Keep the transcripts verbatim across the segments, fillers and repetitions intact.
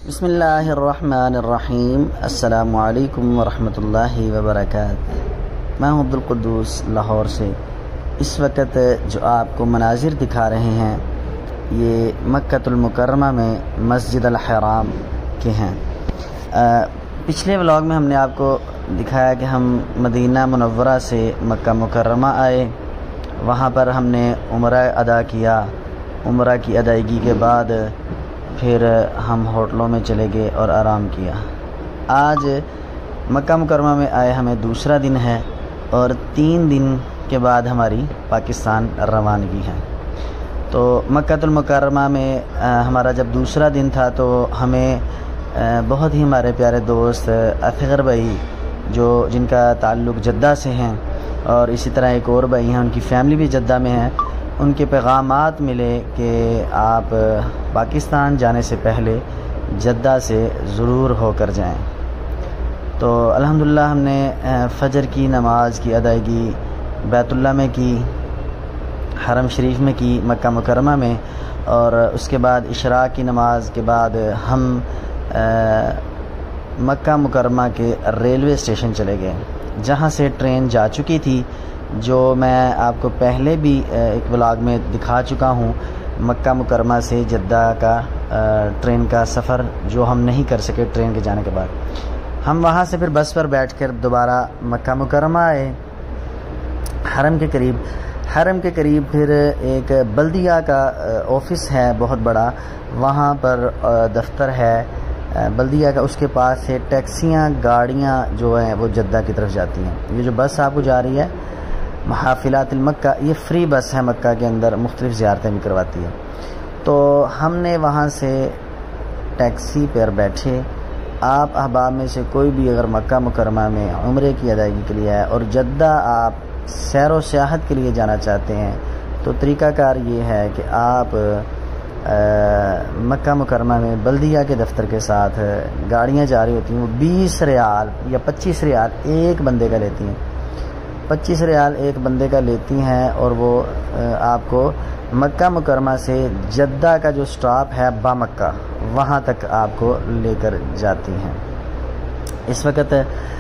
بسم اللہ الرحمن الرحیم۔ السلام علیکم ورحمۃ اللہ وبرکاتہ۔ میں ہوں عبدالقدوس لاہور سے۔ اس وقت جو آپ کو مناظر دکھا رہے ہیں یہ مکۃ المکرمہ میں مسجد الحرام کے ہیں۔ پچھلے ولاگ میں ہم نے آپ کو دکھایا کہ ہم مدینہ منورہ سے مکہ مکرمہ آئے، وہاں پر ہم نے عمرہ ادا کیا۔ عمرہ کی ادائیگی کے بعد پھر ہم ہوٹلوں میں چلے گئے اور آرام کیا۔ آج مکہ مکرمہ میں آئے ہمیں دوسرا دن ہے اور تین دن کے بعد ہماری پاکستان روانگی ہے۔ تو مکہ المکرمہ میں ہمارا جب دوسرا دن تھا تو ہمیں بہت ہی ہمارے پیارے دوست اصغر بھائی جو جن کا تعلق جدہ سے ہیں، اور اسی طرح ایک اور بھائی ہیں ان کی فیملی بھی جدہ میں ہے، ان کے پیغامات ملے کہ آپ پاکستان جانے سے پہلے جدہ سے ضرور ہو کر جائیں۔ تو الحمدللہ ہم نے فجر کی نماز کی ادائیگی بیت اللہ میں کی، حرم شریف میں کی مکہ مکرمہ میں، اور اس کے بعد اشراق کی نماز کے بعد ہم مکہ مکرمہ کے ریلوے اسٹیشن چلے گئے جہاں سے ٹرین جا چکی تھی، جو میں آپ کو پہلے بھی ایک ولاگ میں دکھا چکا ہوں۔ مکہ مکرمہ سے جدہ کا ٹرین کا سفر جو ہم نہیں کر سکے ٹرین کے جانے کے بعد، ہم وہاں سے پھر بس پر بیٹھ کر دوبارہ مکہ مکرمہ آئے حرم کے قریب۔ حرم کے قریب پھر ایک بلدیہ کا آفس ہے بہت بڑا، وہاں پر دفتر ہے بلدیہ کا، اس کے پاس سے ٹیکسیاں گاڑیاں جو ہیں وہ جدہ کی طرف جاتی ہیں۔ یہ جو بس آپ کو جا رہی ہے محافلات المکہ، یہ فری بس ہے، مکہ کے اندر مختلف زیارتیں بھی کرواتی ہے۔ تو ہم نے وہاں سے ٹیکسی پر بیٹھے۔ آپ احباب میں سے کوئی بھی اگر مکہ مکرمہ میں عمرے کی ادائیگی کے لیے ہے اور جدہ آپ سیر و سیاحت کے لیے جانا چاہتے ہیں تو طریقہ کار یہ ہے کہ آپ مکہ مکرمہ میں بلدیہ کے دفتر کے ساتھ گاڑیاں جا رہی ہوتی ہیں، وہ بیس ریال یا پچیس ریال ایک بندے کا لیتی ہیں، پچیس ریال ایک بندے کا لیتی ہیں، اور وہ آپ کو مکہ مکرمہ سے جدہ کا جو سٹاپ ہے با مکہ وہاں تک آپ کو لے کر جاتی ہیں۔ اس وقت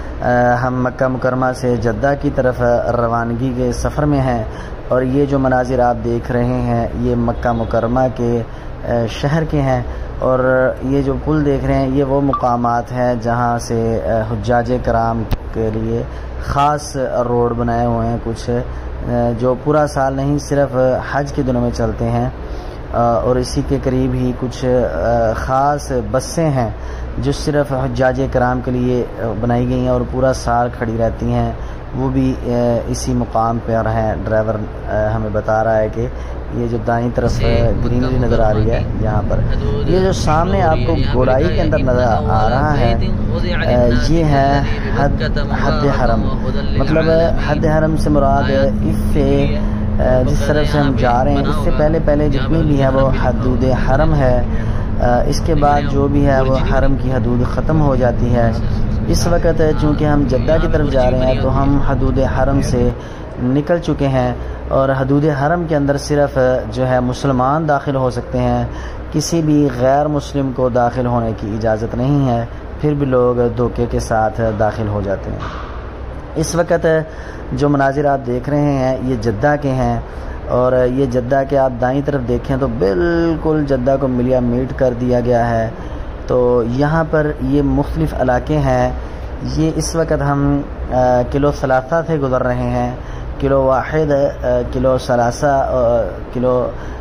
ہم مکہ مکرمہ سے جدہ کی طرف روانگی کے سفر میں ہیں، اور یہ جو مناظر آپ دیکھ رہے ہیں یہ مکہ مکرمہ کے شہر کے ہیں، اور یہ جو پل دیکھ رہے ہیں یہ وہ مقامات ہیں جہاں سے حجاج کرام کے لیے خاص روڈ بنائے ہوئے ہیں، کچھ جو پورا سال نہیں صرف حج کے دنوں میں چلتے ہیں، اور اسی کے قریب ہی کچھ خاص بسیں ہیں جو صرف حجاج کرام کے لیے بنائی گئی ہیں اور پورا سال کھڑی رہتی ہیں، وہ بھی اسی مقام پر ہیں۔ ڈرائیور ہمیں بتا رہا ہے کہ یہ جو دائیں طرف گرینری نظر آ رہی ہے یہاں پر، یہ جو سامنے آپ کو گورائی کے اندر نظر آ رہا ہے یہ ہے حد حد حرم، مطلب حد حرم سے مراد اس سے جس طرف سے ہم جا رہے ہیں اس سے پہلے پہلے جتنی بھی ہے وہ حدود حرم ہے، اس کے بعد جو بھی ہے وہ حرم کی حدود ختم ہو جاتی ہے۔ اس وقت چونکہ ہم جدہ کی طرف جا رہے ہیں تو ہم حدود حرم سے نکل چکے ہیں، اور حدود حرم کے اندر صرف جو ہے مسلمان داخل ہو سکتے ہیں، کسی بھی غیر مسلم کو داخل ہونے کی اجازت نہیں ہے، پھر بھی لوگ دھوکے کے ساتھ داخل ہو جاتے ہیں۔ اس وقت جو مناظر آپ دیکھ رہے ہیں یہ جدہ کے ہیں، اور یہ جدہ کے آپ دائیں طرف دیکھیں تو بالکل جدہ کو ملیا میٹ کر دیا گیا ہے۔ تو یہاں پر یہ مختلف علاقے ہیں۔ یہ اس وقت ہم کلو ثلاثہ سے گزر رہے ہیں، کلو واحد، کلو ثلاثہ، کلو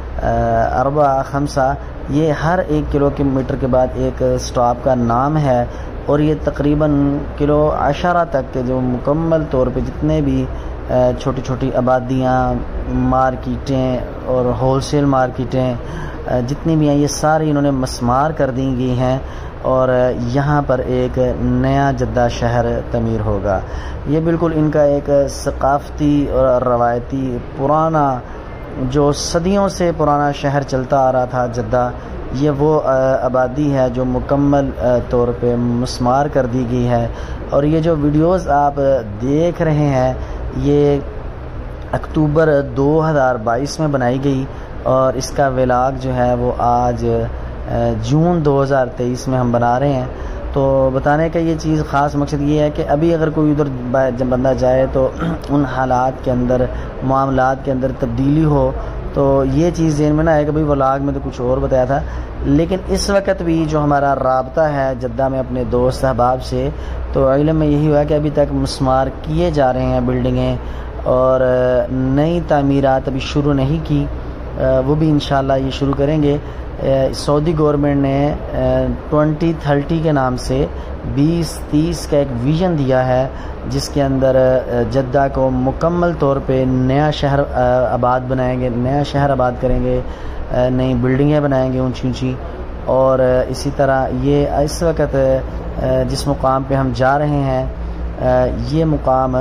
اربع، خمسہ، یہ ہر ایک کلو میٹر کے بعد ایک سٹاپ کا نام ہے، اور یہ تقریباً کلو عشرہ تک کے جو مکمل طور پہ جتنے بھی چھوٹی چھوٹی آبادیاں، مارکیٹیں اور ہول سیل مارکیٹیں جتنی بھی ہیں یہ ساری انہوں نے مسمار کر دی گئی ہیں، اور یہاں پر ایک نیا جدہ شہر تعمیر ہوگا۔ یہ بالکل ان کا ایک ثقافتی اور روایتی پرانا جو صدیوں سے پرانا شہر چلتا آ رہا تھا جدہ، یہ وہ آبادی ہے جو مکمل طور پہ مسمار کر دی گئی ہے۔ اور یہ جو ویڈیوز آپ دیکھ رہے ہیں یہ اکتوبر دو ہزار بائیس میں بنائی گئی، اور اس کا ولاگ جو ہے وہ آج جون دو ہزار تیئیس میں ہم بنا رہے ہیں۔ تو بتانے کا یہ چیز خاص مقصد یہ ہے کہ ابھی اگر کوئی ادھر جب بندہ جائے تو ان حالات کے اندر، معاملات کے اندر تبدیلی ہو، تو یہ چیز ذہن میں نہ آئے کہ بھائی ولاگ میں تو کچھ اور بتایا تھا۔ لیکن اس وقت بھی جو ہمارا رابطہ ہے جدہ میں اپنے دوست احباب سے، تو علم میں یہی ہوا کہ ابھی تک مسمار کیے جا رہے ہیں بلڈنگیں، اور نئی تعمیرات ابھی شروع نہیں کی، وہ بھی انشاءاللہ یہ شروع کریں گے۔ سعودی گورنمنٹ نے ٹوئنٹی تھرٹی کے نام سے بیس تیس کا ایک ویژن دیا ہے، جس کے اندر جدہ کو مکمل طور پہ نیا شہر آباد بنائیں گے، نیا شہر آباد کریں گے، نئی بلڈنگیں بنائیں گے اونچی اونچی۔ اور اسی طرح یہ اس وقت جس مقام پہ ہم جا رہے ہیں، یہ مقام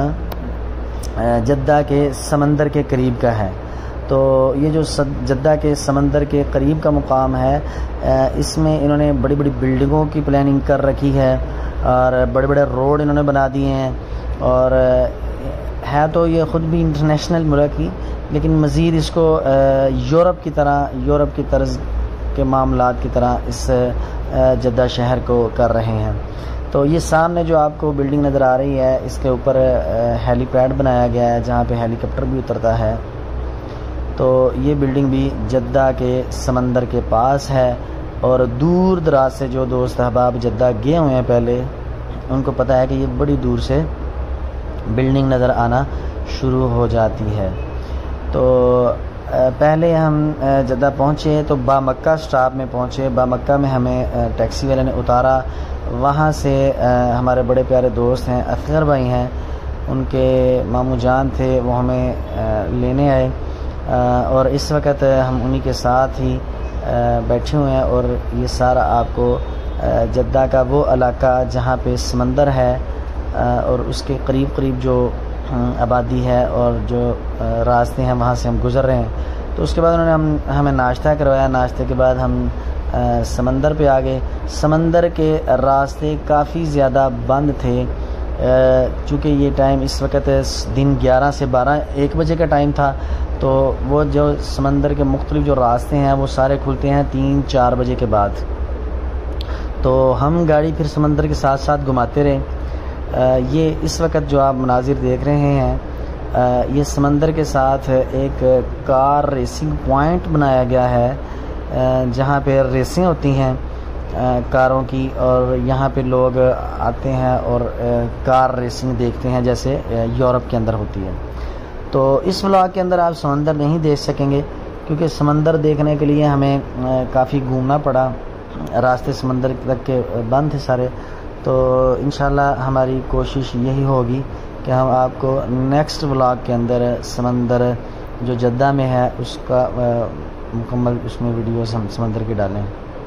جدہ کے سمندر کے قریب کا ہے۔ تو یہ جو جدہ کے سمندر کے قریب کا مقام ہے، اس میں انہوں نے بڑی بڑی بلڈنگوں کی پلاننگ کر رکھی ہے، اور بڑے بڑے روڈ انہوں نے بنا دیے ہیں، اور ہے تو یہ خود بھی انٹرنیشنل ملک ہی، لیکن مزید اس کو یورپ کی طرح، یورپ کی طرز کے معاملات کی طرح اس جدہ شہر کو کر رہے ہیں۔ تو یہ سامنے جو آپ کو بلڈنگ نظر آ رہی ہے، اس کے اوپر ہیلی پیڈ بنایا گیا ہے جہاں پہ ہیلی کاپٹر بھی اترتا ہے۔ تو یہ بلڈنگ بھی جدہ کے سمندر کے پاس ہے، اور دور دراز سے جو دوست احباب جدہ گئے ہوئے ہیں پہلے، ان کو پتہ ہے کہ یہ بڑی دور سے بلڈنگ نظر آنا شروع ہو جاتی ہے۔ تو پہلے ہم جدہ پہنچے تو با مکہ سٹاپ میں پہنچے، با مکہ میں ہمیں ٹیکسی والے نے اتارا۔ وہاں سے ہمارے بڑے پیارے دوست ہیں، اصغر بھائی ہیں، ان کے ماموں جان تھے، وہ ہمیں لینے آئے، اور اس وقت ہم انہی کے ساتھ ہی بیٹھے ہوئے ہیں۔ اور یہ سارا آپ کو جدہ کا وہ علاقہ جہاں پہ سمندر ہے، اور اس کے قریب قریب جو آبادی ہے اور جو راستے ہیں وہاں سے ہم گزر رہے ہیں۔ تو اس کے بعد انہوں نے ہم ہمیں ناشتہ کروایا، ناشتے کے بعد ہم سمندر پہ آ گئے۔ سمندر کے راستے کافی زیادہ بند تھے، چونکہ یہ ٹائم اس وقت دن گیارہ سے بارہ ایک بجے کا ٹائم تھا، تو وہ جو سمندر کے مختلف جو راستے ہیں وہ سارے کھلتے ہیں تین چار بجے کے بعد۔ تو ہم گاڑی پھر سمندر کے ساتھ ساتھ گھماتے رہے۔ یہ اس وقت جو آپ مناظر دیکھ رہے ہیں، یہ سمندر کے ساتھ ایک کار ریسنگ پوائنٹ بنایا گیا ہے، جہاں پہ ریسیں ہوتی ہیں کاروں کی، اور یہاں پہ لوگ آتے ہیں اور کار ریسنگ دیکھتے ہیں جیسے یورپ کے اندر ہوتی ہے۔ تو اس ولاگ کے اندر آپ سمندر نہیں دیکھ سکیں گے، کیونکہ سمندر دیکھنے کے لیے ہمیں کافی گھومنا پڑا، راستے سمندر تک کے بند تھے سارے۔ تو انشاءاللہ ہماری کوشش یہی ہوگی کہ ہم آپ کو نیکسٹ ولاگ کے اندر سمندر جو جدہ میں ہے اس کا مکمل اس میں ویڈیوز ہم سمندر کی ڈالیں۔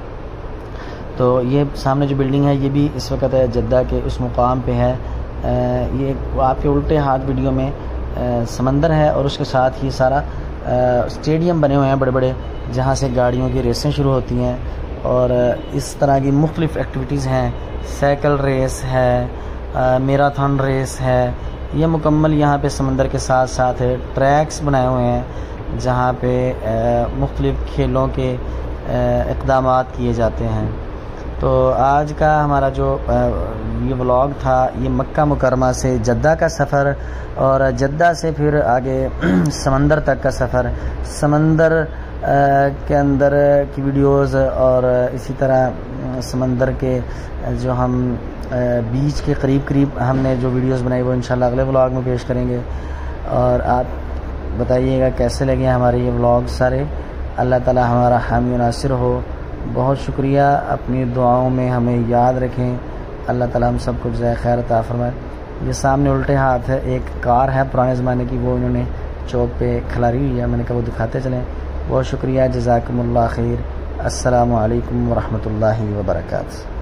تو یہ سامنے جو بلڈنگ ہے یہ بھی اس وقت ہے جدہ کے اس مقام پہ ہے۔ یہ آپ کے الٹے ہاتھ ویڈیو میں سمندر ہے، اور اس کے ساتھ ہی سارا اسٹیڈیم بنے ہوئے ہیں بڑے بڑے، جہاں سے گاڑیوں کی ریسیں شروع ہوتی ہیں، اور اس طرح کی مختلف ایکٹیویٹیز ہیں۔ سائیکل ریس ہے، میراتھن ریس ہے، یہ مکمل یہاں پہ سمندر کے ساتھ ساتھ ٹریکس بنائے ہوئے ہیں جہاں پہ مختلف کھیلوں کے اقدامات کیے جاتے ہیں۔ تو آج کا ہمارا جو یہ ولاگ تھا، یہ مکہ مکرمہ سے جدہ کا سفر، اور جدہ سے پھر آگے سمندر تک کا سفر، سمندر کے اندر کی ویڈیوز، اور اسی طرح سمندر کے جو ہم بیچ کے قریب قریب ہم نے جو ویڈیوز بنائی وہ انشاءاللہ اگلے ولاگ میں پیش کریں گے۔ اور آپ بتائیے گا کیسے لگے ہمارے یہ ولاگ سارے۔ اللہ تعالی ہمارا حامی و ناصر ہو۔ بہت شکریہ، اپنی دعاؤں میں ہمیں یاد رکھیں۔ اللہ تعالی ہم سب کو جزائے خیر عطا فرمائے۔ یہ سامنے الٹے ہاتھ ہے ایک کار ہے پرانے زمانے کی، وہ انہوں نے چوک پہ کھلاری ہوئی ہے، میں نے کہا وہ دکھاتے چلیں۔ بہت شکریہ، جزاکم اللہ خیر۔ السلام علیکم ورحمۃ اللہ وبرکاتہ۔